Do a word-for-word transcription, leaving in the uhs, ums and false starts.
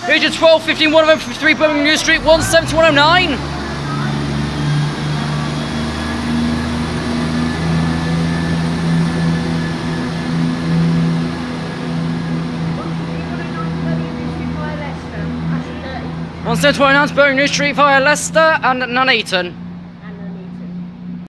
Region twelve fifteen one oh three Birmingham New Street, one seventy one oh nine. one seventy one oh nine Birmingham New Street via Leicester and Nuneaton.